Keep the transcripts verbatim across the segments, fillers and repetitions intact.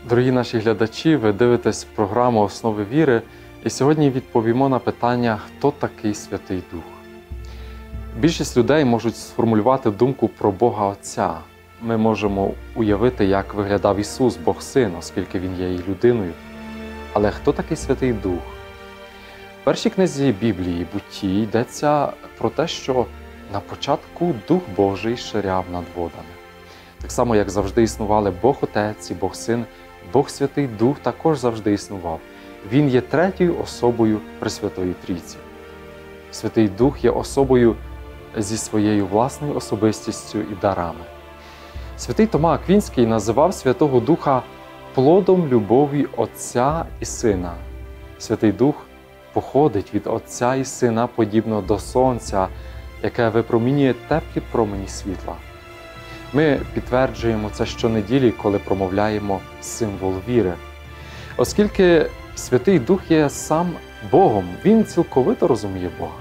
Дорогі наші глядачі, ви дивитесь програму «Основи віри», і сьогодні відповімо на питання, хто такий Святий Дух. Більшість людей можуть сформулювати думку про Бога Отця. Ми можемо уявити, як виглядав Ісус, Бог Син, оскільки Він є і людиною. Але хто такий Святий Дух? В першій книзі Біблії «Бутті» йдеться про те, що на початку Дух Божий ширяв над водами. Так само, як завжди існували Бог Отець і Бог Син, Бог Святий Дух також завжди існував. Він є третьою особою Пресвятої Трійці. Святий Дух є особою зі своєю власною особистістю і дарами. Святий Тома Аквінський називав Святого Духа плодом любові Отця і Сина. Святий Дух походить від Отця і Сина подібно до Сонця, яке випромінює теплі промені світла. Ми підтверджуємо це щонеділі, коли промовляємо символ віри. Оскільки Святий Дух є сам Богом, Він цілковито розуміє Бога.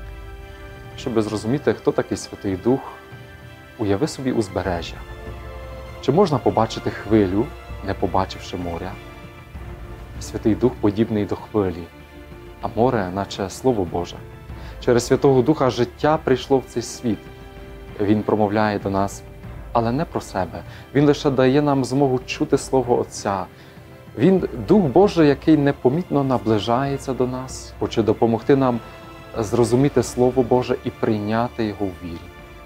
Щоб зрозуміти, хто такий Святий Дух, уяви собі узбережжя. Чи можна побачити хвилю, не побачивши моря? Святий Дух подібний до хвилі, а море – наче Слово Боже. Через Святого Духа життя прийшло в цей світ. Він промовляє до нас, але не про себе. Він лише дає нам змогу чути Слово Отця. Він – Дух Божий, який непомітно наближається до нас, хоче допомогти нам зрозуміти Слово Боже і прийняти його в вірі.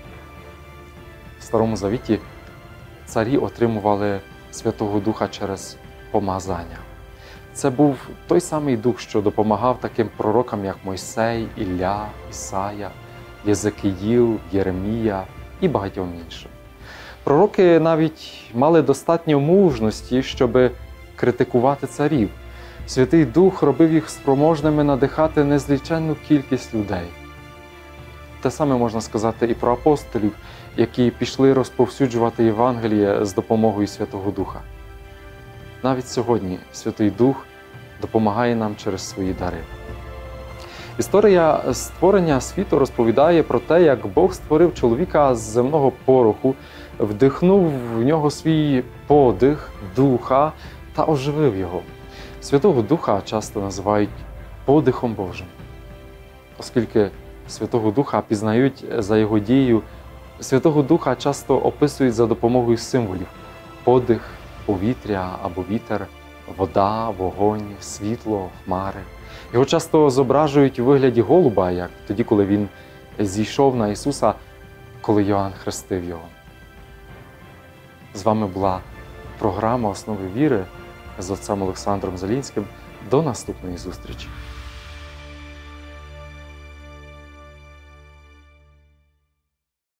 В Старому Завіті царі отримували Святого Духа через помазання. Це був той самий Дух, що допомагав таким пророкам, як Мойсей, Ілля, Ісая, Єзекиїл, Єремія і багатьом іншим. Пророки навіть мали достатньо мужності, щоб критикувати царів. Святий Дух робив їх спроможними надихати незліченну кількість людей. Те саме можна сказати і про апостолів, які пішли розповсюджувати Євангеліє з допомогою Святого Духа. Навіть сьогодні Святий Дух допомагає нам через свої дари. Історія створення світу розповідає про те, як Бог створив чоловіка з земного пороху, вдихнув в нього свій подих, духа та оживив його. Святого Духа часто називають подихом Божим. Оскільки Святого Духа пізнають за його дією, Святого Духа часто описують за допомогою символів – подих, повітря або вітер, вода, вогонь, світло, хмари. Його часто зображують у вигляді голуба, як тоді, коли він зійшов на Ісуса, коли Йоанн хрестив його. З вами була програма «Основи віри» з отцем Олександром Залінським. До наступної зустрічі!